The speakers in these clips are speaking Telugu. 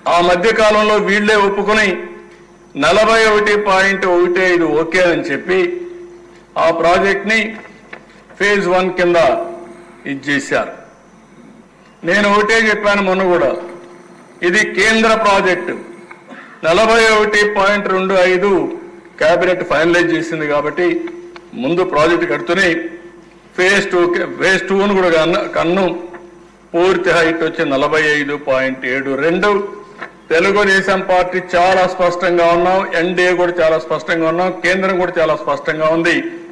ఆ మధ్య కాలంలో వీళ్లే ఒప్పుకొని 41.15 ఓకే అని చెప్పి ఆ ప్రాజెక్ట్ని ఫేజ్ 1 కింద ఇచ్చేశారు. నేను ఒకటే చెప్పాను మొన్న కూడా, ఇది కేంద్ర ప్రాజెక్టు. 41.25 కేబినెట్ ఫైనలైజ్ చేసింది కాబట్టి ముందు ప్రాజెక్టు కడుతూనే ఫేజ్ 2 కూడా కన్ను పూర్తి హైట్ వచ్చి 45.72. తెలుగుదేశం పార్టీ చాలా స్పష్టంగా ఉన్నాం, ఎన్డీఏ కూడా చాలా స్పష్టంగా ఉన్నాం, కేంద్రం కూడా చాలా స్పష్టంగా ఉంది.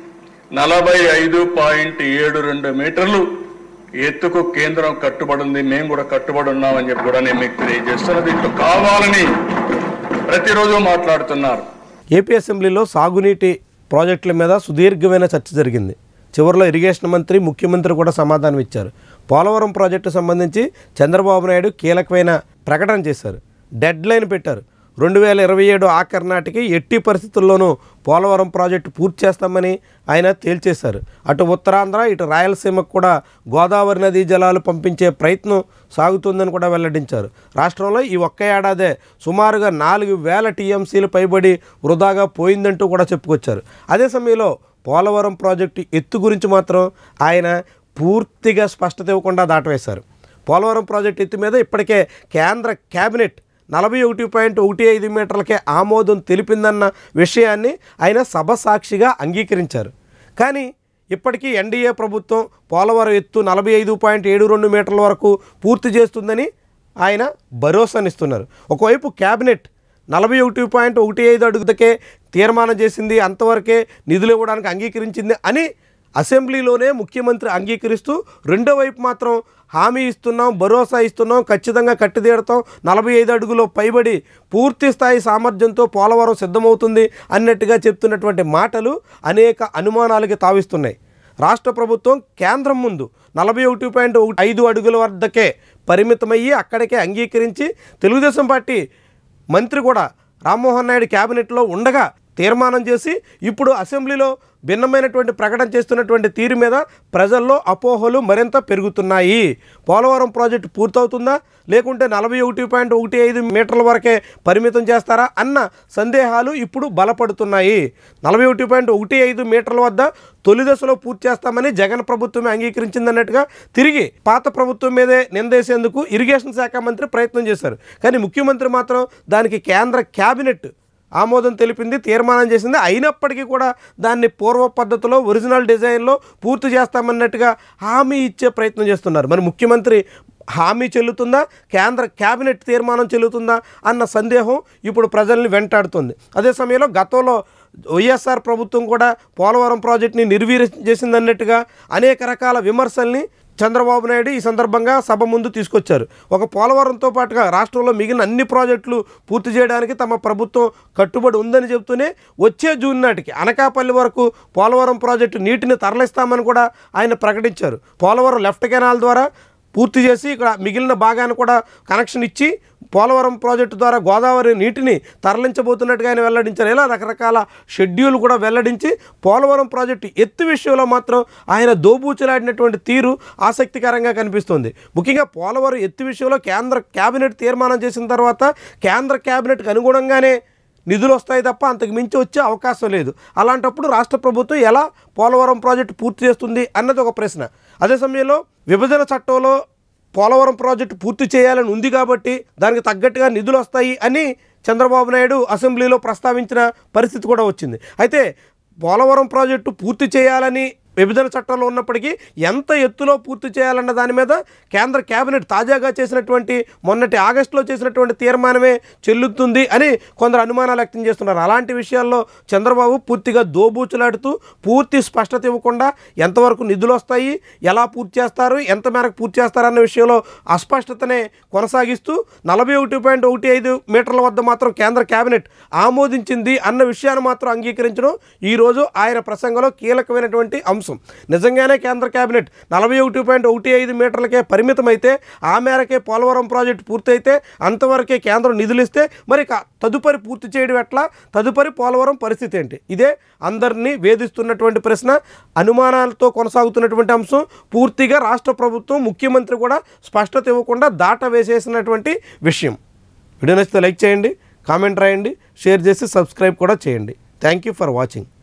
45.72 మీటర్లు ఎత్తుకు కేంద్రం కట్టుబడి ఉంది, మేము కూడా కట్టుబడి ఉన్నామని చెప్పి కూడా నేను మీకు తెలియజేస్తున్నా. దీంట్లో కావాలని ప్రతిరోజు మాట్లాడుతున్నారు. ఏపీ అసెంబ్లీలో సాగునీటి ప్రాజెక్టుల మీద సుదీర్ఘమైన చర్చ జరిగింది. చివరిలో ఇరిగేషన్ మంత్రి, ముఖ్యమంత్రి కూడా సమాధానం ఇచ్చారు. పోలవరం ప్రాజెక్టు సంబంధించి చంద్రబాబు నాయుడు కీలకమైన ప్రకటన చేశారు. డెడ్ లైన్ పెట్టారు. 2027 ఆఖరి నాటికి ఎట్టి పరిస్థితుల్లోనూ పోలవరం ప్రాజెక్టు పూర్తి చేస్తామని ఆయన తేల్చేశారు. అటు ఉత్తరాంధ్ర, ఇటు రాయలసీమకు కూడా గోదావరి నదీ జలాలు పంపించే ప్రయత్నం సాగుతుందని కూడా వెల్లడించారు. రాష్ట్రంలో ఈ ఒక్క ఏడాదే సుమారుగా 4,000 టీఎంసీలు పైబడి వృధాగా పోయిందంటూ కూడా చెప్పుకొచ్చారు. అదే సమయంలో పోలవరం ప్రాజెక్టు ఎత్తు గురించి మాత్రం ఆయన పూర్తిగా స్పష్టత ఇవ్వకుండా దాటవేశారు. పోలవరం ప్రాజెక్టు ఎత్తు మీద ఇప్పటికే కేంద్ర కేబినెట్ 41.15 మీటర్లకే ఆమోదం తెలిపిందన్న విషయాన్ని ఆయన సభ సాక్షిగా అంగీకరించారు. కానీ ఇప్పటికీ ఎన్డీఏ ప్రభుత్వం పోలవరం ఎత్తు 45.72 మీటర్ల వరకు పూర్తి చేస్తుందని ఆయన భరోసానిస్తున్నారు. ఒకవైపు కేబినెట్ 41.15 అడుగులకే తీర్మానం చేసింది, అంతవరకే నిధులు ఇవ్వడానికి అంగీకరించింది అని అసెంబ్లీలోనే ముఖ్యమంత్రి అంగీకరిస్తూ, రెండో వైపు మాత్రం హామీ ఇస్తున్నాం, భరోసా ఇస్తున్నాం, ఖచ్చితంగా కట్టితీడతాం, 45 అడుగులో పైబడి పూర్తి స్థాయి సామర్థ్యంతో పోలవరం సిద్ధమవుతుంది అన్నట్టుగా చెప్తున్నటువంటి మాటలు అనేక అనుమానాలకి తావిస్తున్నాయి. రాష్ట్ర ప్రభుత్వం కేంద్రం ముందు 41.5 అడుగుల వద్దకే పరిమితమయ్యి అక్కడికే అంగీకరించి, తెలుగుదేశం పార్టీ మంత్రి కూడా రామ్మోహన్ నాయుడు క్యాబినెట్లో ఉండగా తీర్మానం చేసి ఇప్పుడు అసెంబ్లీలో భిన్నమైనటువంటి ప్రకటన చేస్తున్నటువంటి తీరు మీద ప్రజల్లో అపోహలు మరింత పెరుగుతున్నాయి. పోలవరం ప్రాజెక్టు పూర్తవుతుందా, లేకుంటే 41.15 మీటర్ల వరకే పరిమితం చేస్తారా అన్న సందేహాలు ఇప్పుడు బలపడుతున్నాయి. 41.15 మీటర్ల వద్ద తొలి దశలో పూర్తి చేస్తామని జగన్ ప్రభుత్వమే అంగీకరించిందన్నట్టుగా తిరిగి పాత ప్రభుత్వం మీదే నిందేసేందుకు ఇరిగేషన్ శాఖ మంత్రి ప్రయత్నం చేశారు. కానీ ముఖ్యమంత్రి మాత్రం దానికి కేంద్ర కేబినెట్ ఆమోదం తెలిపింది, తీర్మానం చేసింది. అయినప్పటికీ కూడా దాన్ని పూర్వ పద్ధతిలో ఒరిజినల్ డిజైన్లో పూర్తి చేస్తామన్నట్టుగా హామీ ఇచ్చే ప్రయత్నం చేస్తున్నారు. మరి ముఖ్యమంత్రి హామీ చెల్లుతుందా, కేంద్ర కేబినెట్ తీర్మానం చెల్లుతుందా అన్న సందేహం ఇప్పుడు ప్రజల్ని వెంటాడుతుంది. అదే సమయంలో గతంలో వైఎస్ఆర్ ప్రభుత్వం కూడా పోలవరం ప్రాజెక్టుని నిర్వీర్యం చేసిందన్నట్టుగా అనేక రకాల విమర్శల్ని చంద్రబాబు నాయుడు ఈ సందర్భంగా సభ ముందు తీసుకొచ్చారు. ఒక పోలవరంతో పాటుగా రాష్ట్రంలో మిగిలిన అన్ని ప్రాజెక్టులు పూర్తి చేయడానికి తమ ప్రభుత్వం కట్టుబడి ఉందని చెబుతూనే వచ్చే జూన్ నాటికి అనకాపల్లి వరకు పోలవరం ప్రాజెక్టు నీటిని తరలిస్తామని కూడా ఆయన ప్రకటించారు. పోలవరం లెఫ్ట్ కెనాల్ ద్వారా పూర్తి చేసి ఇక్కడ మిగిలిన భాగాన్ని కూడా కనెక్షన్ ఇచ్చి పోలవరం ప్రాజెక్టు ద్వారా గోదావరి నీటిని తరలించబోతున్నట్టుగా ఆయన వెల్లడించారు. ఇలా రకరకాల షెడ్యూల్ కూడా వెల్లడించి పోలవరం ప్రాజెక్టు ఎత్తు విషయంలో మాత్రం ఆయన దోబూచులాడినటువంటి తీరు ఆసక్తికరంగా కనిపిస్తుంది. ముఖ్యంగా పోలవరం ఎత్తు విషయంలో కేంద్ర కేబినెట్ తీర్మానం చేసిన తర్వాత కేంద్ర కేబినెట్కి అనుగుణంగానే నిధులు వస్తాయి తప్ప అంతకు మించి వచ్చే అవకాశం లేదు. అలాంటప్పుడు రాష్ట్ర ప్రభుత్వం ఎలా పోలవరం ప్రాజెక్టు పూర్తి చేస్తుంది అన్నది ఒక ప్రశ్న. అదే సమయంలో విభజన చట్టంలో పోలవరం ప్రాజెక్టు పూర్తి చేయాలని ఉంది కాబట్టి దానికి తగ్గట్టుగా నిధులు వస్తాయి అని చంద్రబాబు నాయుడు అసెంబ్లీలో ప్రస్తావించిన పరిస్థితి కూడా వచ్చింది. అయితే పోలవరం ప్రాజెక్టు పూర్తి చేయాలని విభజన చట్టంలో ఉన్నప్పటికీ ఎంత ఎత్తులో పూర్తి చేయాలన్న దాని మీద కేంద్ర కేబినెట్ తాజాగా చేసినటువంటి మొన్నటి ఆగస్టులో చేసినటువంటి తీర్మానమే చెల్లుతుంది అని కొందరు అనుమానాలు వ్యక్తం చేస్తున్నారు. అలాంటి విషయాల్లో చంద్రబాబు పూర్తిగా దోబూచులాడుతూ పూర్తి స్పష్టత ఇవ్వకుండా ఎంతవరకు నిధులు వస్తాయి, ఎలా పూర్తి చేస్తారు, ఎంత మేరకు పూర్తి చేస్తారన్న విషయంలో అస్పష్టతనే కొనసాగిస్తూ 41.15 మీటర్ల వద్ద మాత్రం కేంద్ర కేబినెట్ ఆమోదించింది అన్న విషయాన్ని మాత్రం అంగీకరించడం ఈరోజు ఆయన ప్రసంగంలో కీలకమైనటువంటి అంశం. నిజంగానే కేంద్ర కేబినెట్ 41.15 మీటర్లకే పరిమితమైతే, ఆ మేరకే పోలవరం ప్రాజెక్టు పూర్తయితే, అంతవరకే కేంద్రం నిధులు ఇస్తే మరి తదుపరి పూర్తి చేయడం ఎట్లా, తదుపరి పోలవరం పరిస్థితి ఏంటి? ఇదే అందరినీ వేధిస్తున్నటువంటి ప్రశ్న, అనుమానాలతో కొనసాగుతున్నటువంటి అంశం. పూర్తిగా రాష్ట్ర ప్రభుత్వం, ముఖ్యమంత్రి కూడా స్పష్టత ఇవ్వకుండా దాట వేసేసినటువంటి విషయం. వీడియో నచ్చితే లైక్ చేయండి, కామెంట్ రాయండి, షేర్ చేసి సబ్స్క్రైబ్ కూడా చేయండి. Thank you for watching.